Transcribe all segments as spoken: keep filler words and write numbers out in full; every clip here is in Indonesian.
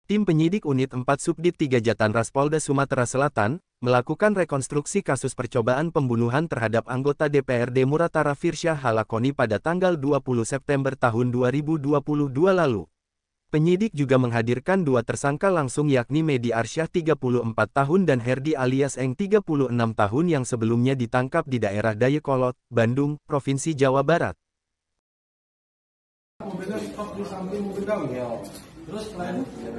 Tim penyidik Unit empat Subdit tiga Jatanras Polda Sumatera Selatan, melakukan rekonstruksi kasus percobaan pembunuhan terhadap anggota D P R D Muratara Firsyah Halakoni pada tanggal dua puluh September tahun dua ribu dua puluh dua lalu. Penyidik juga menghadirkan dua tersangka langsung yakni Medi Arsyah tiga puluh empat tahun dan Herdi alias Eng tiga puluh enam tahun yang sebelumnya ditangkap di daerah Dayakolot, Bandung, Provinsi Jawa Barat. Mobilnya stop di samping mobil kau ya. Terus lain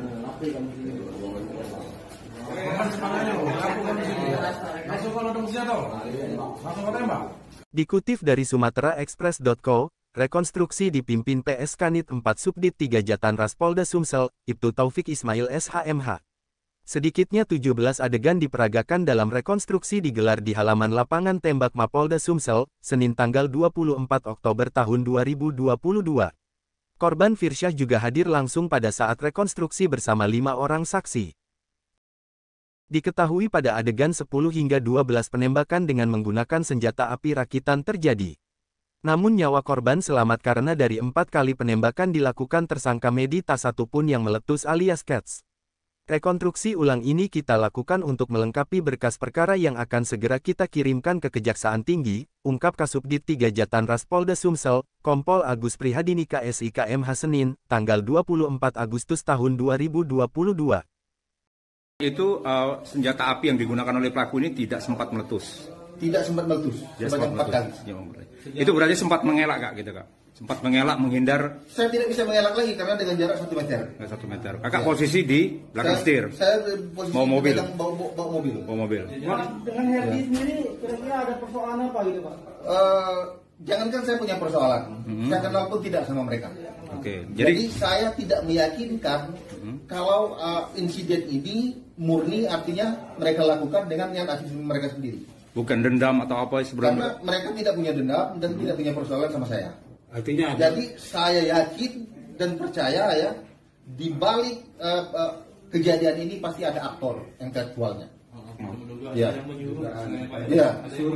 Dikutip dari sumatera express titik co, rekonstruksi dipimpin P S Kanit empat Subdit tiga Jatanras Polda Sumsel, Ibtu Taufik Ismail S H M H. Sedikitnya tujuh belas adegan diperagakan dalam rekonstruksi digelar di halaman lapangan tembak Mapolda Sumsel, Senin tanggal dua puluh empat Oktober tahun dua ribu dua puluh dua. Korban Firsyah juga hadir langsung pada saat rekonstruksi bersama lima orang saksi. Diketahui pada adegan sepuluh hingga dua belas penembakan dengan menggunakan senjata api rakitan terjadi. Namun nyawa korban selamat karena dari empat kali penembakan dilakukan tersangka Medi tak satupun yang meletus alias Kets. Rekonstruksi ulang ini kita lakukan untuk melengkapi berkas perkara yang akan segera kita kirimkan ke Kejaksaan Tinggi, ungkap Kasubdit tiga Jatanras Polda Sumsel, Kompol Agus Prihadini K S I K M H Senin, tanggal dua puluh empat Agustus tahun dua ribu dua puluh dua. Itu uh, senjata api yang digunakan oleh pelaku ini tidak sempat meletus. Tidak sempat meletus, sebanyak empat kali. Ya, itu berarti sempat mengelak Kak gitu Kak? Sempat mengelak, menghindar? Saya tidak bisa mengelak lagi karena dengan jarak satu meter. Satu meter. Kakak ya. Posisi di belakang setir? Saya posisi mau mobil? Bawa, bawa, bawa mobil. Bawa mobil. Dengan Herdi ya. Sendiri, kira-kira ada persoalan apa gitu Pak? Uh, jangankan saya punya persoalan, mm-hmm. saya kenal pun tidak sama mereka. Oke. Okay. Jadi, Jadi saya tidak meyakinkan mm-hmm. kalau uh, insiden ini murni artinya mereka lakukan dengan niat asli mereka sendiri. Bukan dendam atau apa sebenarnya? Karena mereka tidak punya dendam dan hmm. tidak punya persoalan sama saya. Artinya ada. Jadi saya yakin dan percaya ya di balik uh, uh, kejadian ini pasti ada aktor intelektualnya. Hmm. Ya. Ya.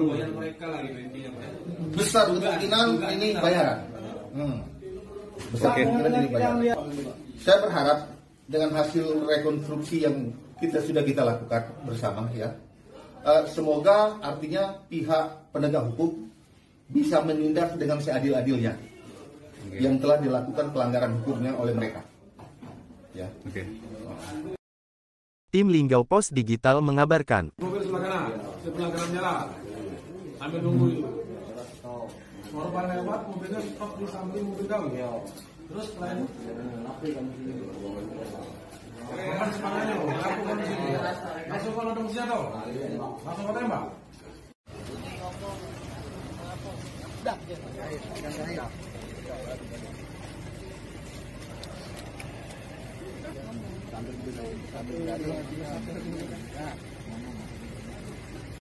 Besar kemungkinan ini bayaran. Hmm. Besar kemungkinan ini bayaran. Saya berharap dengan hasil rekonstruksi yang kita sudah kita lakukan bersama ya. Uh, semoga artinya pihak penegak hukum bisa menindak dengan seadil-adilnya okay. yang telah dilakukan pelanggaran hukumnya oleh mereka. Ya. Oke. Okay. Tim Linggau Pos Digital mengabarkan. Mobil sebelah kanan, sebelah kanan jalan. Ambil nunggu itu. Korban lewat, mobilnya stop di samping mobil kau. Terus lain. Korban semangatnya, lakukan di sini. Langsung kalau ada musuhnya tau, langsung kau tembak. Sambil